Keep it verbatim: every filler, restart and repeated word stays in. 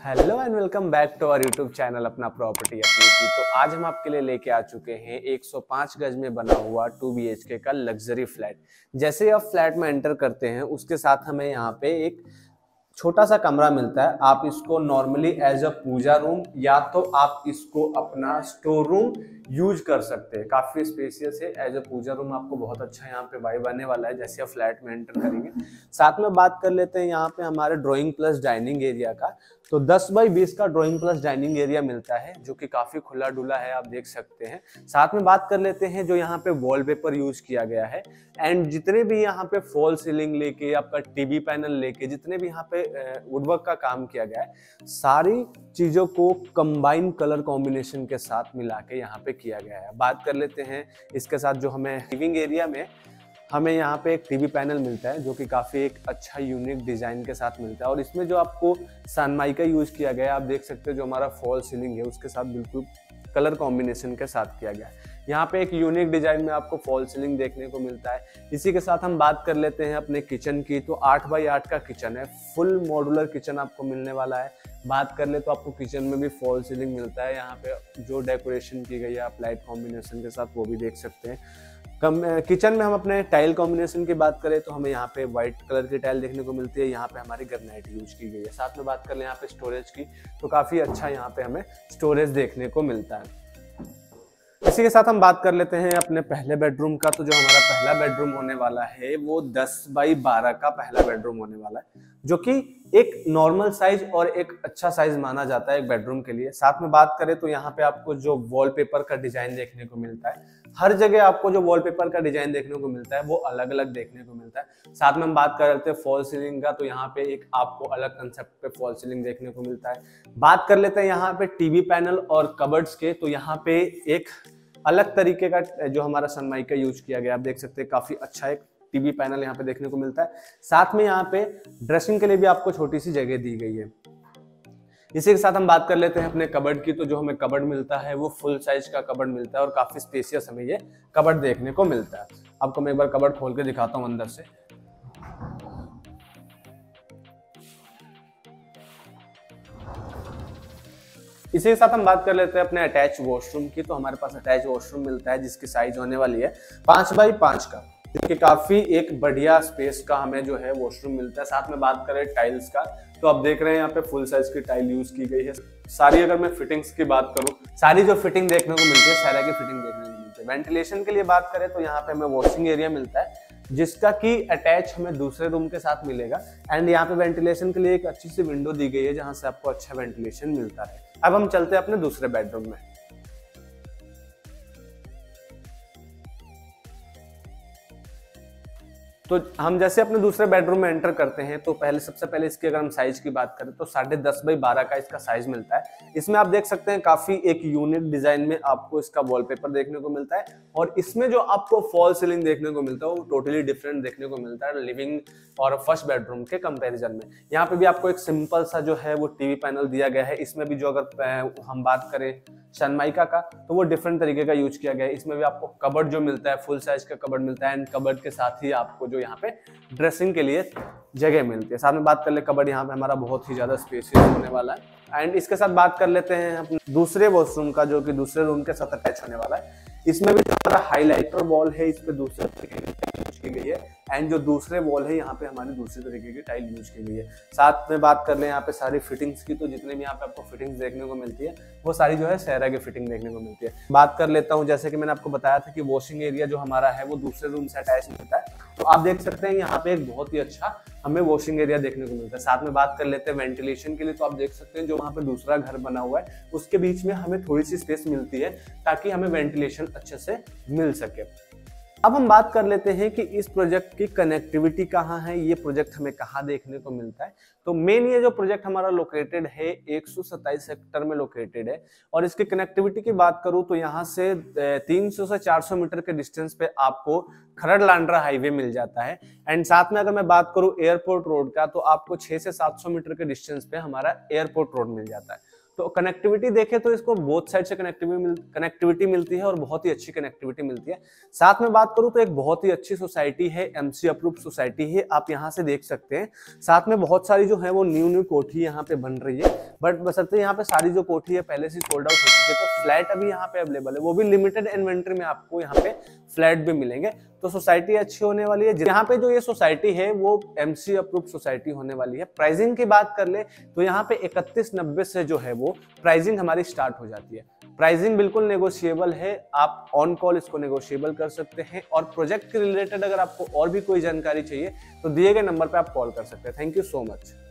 Hello and welcome back to our YouTube channel अपना property अपनी की। तो आज हम आपके लिए लेके आ चुके हैं एक सौ पाँच गज में बना हुआ टू बी एच के का लग्जरी फ्लैट। जैसे ही आप फ्लैट में एंटर करते हैं उसके साथ हमें यहाँ पे एक छोटा सा कमरा मिलता है। आप इसको normally as a puja room या तो आप इसको अपना स्टोर रूम यूज कर सकते हैं। काफी स्पेसियस है। एज अ पूजा रूम आपको बहुत अच्छा यहाँ पे वाइब आने वाला है जैसे आप फ्लैट में एंटर करेंगे। साथ में बात कर लेते हैं यहाँ पे हमारे ड्राइंग प्लस डाइनिंग एरिया का। तो दस बाई बीस का ड्राइंग प्लस डाइनिंग एरिया मिलता है जो कि काफी खुला डुला है, आप देख सकते हैं। साथ में बात कर लेते हैं जो यहाँ पे वॉलपेपर यूज किया गया है एंड जितने भी यहाँ पे फॉल सीलिंग लेके आपका टीवी पैनल लेके जितने भी यहाँ पे वुडवर्क का काम किया गया है, सारी चीजों को कंबाइन कलर कॉम्बिनेशन के साथ मिला के यहाँ पे किया गया है। बात कर लेते हैं इसके साथ जो हमें लिविंग एरिया में हमें यहाँ पे एक टीवी पैनल मिलता है जो कि काफी एक अच्छा यूनिक डिजाइन के साथ मिलता है। और इसमें जो आपको सनमाइका यूज किया गया है, आप देख सकते हो जो हमारा फॉल सीलिंग है उसके साथ बिल्कुल कलर कॉम्बिनेशन के साथ किया गया है। यहाँ पे एक यूनिक डिजाइन में आपको फॉल सीलिंग देखने को मिलता है। इसी के साथ हम बात कर लेते हैं अपने किचन की। तो आठ बाई आठ का किचन है, फुल मॉड्यूलर किचन आपको मिलने वाला है। बात कर ले तो आपको किचन में भी फॉल सीलिंग मिलता है। यहाँ पे जो डेकोरेशन की गई है आप लाइट कॉम्बिनेशन के साथ वो भी देख सकते हैं। कम किचन में हम अपने टाइल कॉम्बिनेशन की बात करें तो हमें यहाँ पे व्हाइट कलर की टाइल देखने को मिलती है। यहाँ पे हमारी ग्रेनाइट यूज की गई है। साथ में बात कर ले यहाँ पे स्टोरेज की तो काफी अच्छा यहाँ पे हमें स्टोरेज देखने को मिलता है। इसी के साथ हम बात कर लेते हैं अपने पहले बेडरूम का। तो जो हमारा पहला बेडरूम होने वाला है वो दस बाई बारह का पहला बेडरूम होने वाला है जो कि एक नॉर्मल साइज और एक अच्छा साइज माना जाता है एक बेडरूम के लिए। साथ में बात करें तो यहाँ पे आपको जो वॉलपेपर का डिजाइन देखने को मिलता है, हर जगह आपको जो वॉलपेपर का डिजाइन देखने को मिलता है वो अलग अलग देखने को मिलता है। साथ में हम बात कर लेते हैं फॉल सीलिंग का। तो यहाँ पे एक आपको अलग कंसेप्ट पे फॉल सीलिंग देखने को मिलता है। बात कर लेते हैं यहाँ पे टीवी पैनल और कबर्ड्स के। तो यहाँ पे एक अलग तरीके का जो हमारा सनमाइका यूज किया गया, आप देख सकते हैं काफी अच्छा एक टीवी पैनल यहाँ पे देखने को मिलता है। साथ में यहाँ पे ड्रेसिंग के लिए भी आपको छोटी सी जगह दी गई है। इसी के साथ हम बात कर लेते हैं अपने कबर्ड की। तो जो हमें कबर्ड मिलता है वो फुल साइज का कबर्ड मिलता है और काफी स्पेसियस हमें ये कबर्ड देखने को मिलता है। आपको मैं एक बार कबर्ड खोल के दिखाता हूँ अंदर से। इसी के साथ हम बात कर लेते हैं अपने अटैच वॉशरूम की। तो हमारे पास अटैच वॉशरूम मिलता है जिसकी साइज होने वाली है पांच बाई पांच का, जो काफी एक बढ़िया स्पेस का हमें जो है वॉशरूम मिलता है। साथ में बात करें टाइल्स का तो आप देख रहे हैं यहाँ पे फुल साइज की टाइल यूज की गई है। सारी अगर मैं फिटिंग्स की बात करूं, सारी जो फिटिंग देखने को मिलती है सारा की फिटिंग देखने को मिलती है। वेंटिलेशन के लिए बात करें तो यहाँ पे हमें वॉशिंग एरिया मिलता है जिसका कि अटैच हमें दूसरे रूम के साथ मिलेगा। एंड यहाँ पे वेंटिलेशन के लिए एक अच्छी सी विंडो दी गई है जहां से आपको अच्छा वेंटिलेशन मिलता है। अब हम चलते हैं अपने दूसरे बेडरूम में। तो हम जैसे अपने दूसरे बेडरूम में एंटर करते हैं तो पहले सबसे पहले इसकी अगर हम साइज की बात करें तो साढ़े दस बाई बारह का इसका साइज मिलता है। इसमें आप देख सकते हैं काफी एक यूनिक डिजाइन में आपको इसका वॉलपेपर देखने को मिलता है और इसमें जो आपको फॉल सीलिंग देखने को मिलता है वो टोटली डिफरेंट देखने को मिलता है लिविंग और फर्स्ट बेडरूम के कंपेरिजन में। यहाँ पे भी आपको एक सिंपल सा जो है वो टीवी पैनल दिया गया है। इसमें भी जो अगर हम बात करें सनमाइका का तो वो डिफरेंट तरीके का यूज किया गया है। इसमें भी आपको कबर्ड जो मिलता है फुल साइज का कबर्ड मिलता है एंड कबर्ड के साथ ही आपको जो यहाँ पे ड्रेसिंग के लिए जगह मिलती है। साथ में बात कर ले कबर्ड यहाँ पे हमारा बहुत ही ज्यादा स्पेशियस होने वाला है। एंड इसके साथ बात कर लेते हैं अपने दूसरे वॉशरूम का जो कि दूसरे रूम के साथ अटैच होने वाला है। इसमें भी हमारा हाईलाइटर वॉल है, इस पे दूसरे तरीके की टाइल यूज की गई है एंड जो दूसरे वॉल है यहाँ पे हमारी दूसरे तरीके की टाइल यूज की गई है। साथ में बात कर ले यहाँ पे सारी फिटिंग्स की। तो जितने भी यहाँ पे आपको फिटिंग्स देखने को मिलती है वो सारी जो है सहरा की फिटिंग देखने को मिलती है। बात कर लेता हूँ जैसे कि मैंने आपको बताया था कि वॉशिंग एरिया जो हमारा है वो दूसरे रूम से अटैच मिलता है। तो आप देख सकते हैं यहाँ पे एक बहुत ही अच्छा हमें वॉशिंग एरिया देखने को मिलता है। साथ में बात कर लेते हैं वेंटिलेशन के लिए। तो आप देख सकते हैं जो वहाँ पे दूसरा घर बना हुआ है उसके बीच में हमें थोड़ी सी स्पेस मिलती है ताकि हमें वेंटिलेशन अच्छे से मिल सके। अब हम बात कर लेते हैं कि इस प्रोजेक्ट की कनेक्टिविटी कहाँ है, ये प्रोजेक्ट हमें कहाँ देखने को मिलता है। तो मेन ये जो प्रोजेक्ट हमारा लोकेटेड है एक सौ सत्ताईस सेक्टर में लोकेटेड है और इसकी कनेक्टिविटी की बात करूं तो यहाँ से तीन सौ से चार सौ मीटर के डिस्टेंस पे आपको खरड़ लांड्रा हाईवे मिल जाता है। एंड साथ में अगर मैं बात करूं एयरपोर्ट रोड का तो आपको छह से सात सौ मीटर के डिस्टेंस पे हमारा एयरपोर्ट रोड मिल जाता है। तो कनेक्टिविटी देखें तो इसको बोथ साइड से कनेक्टिविटी कनेक्टिविटी मिलती है और बहुत ही अच्छी कनेक्टिविटी मिलती है। साथ में बात करूं तो एक बहुत ही अच्छी सोसाइटी है, एमसी अप्रूव्ड सोसाइटी है, आप यहां से देख सकते हैं। साथ में बहुत सारी जो है वो न्यू न्यू कोठी यहाँ पे बन रही है, बट बशर्ते यहाँ पे सारी जो कोठी है पहले से सोल्ड आउट हो चुकी है, तो फ्लैट अभी यहाँ पे अवेलेबल है, वो भी लिमिटेड इन्वेंट्री में आपको यहाँ पे फ्लैट भी मिलेंगे। तो सोसाइटी अच्छी होने वाली है। यहाँ पे जो ये सोसाइटी है वो एमसी अप्रूव्ड सोसाइटी होने वाली है। प्राइसिंग की बात कर ले तो यहाँ पे इकतीस नब्बे से जो है वो प्राइसिंग हमारी स्टार्ट हो जाती है। प्राइसिंग बिल्कुल नेगोशिएबल है, आप ऑन कॉल इसको नेगोशिएबल कर सकते हैं। और प्रोजेक्ट के रिलेटेड अगर आपको और भी कोई जानकारी चाहिए तो दिए गए नंबर पे आप कॉल कर सकते हैं। Thank you so much.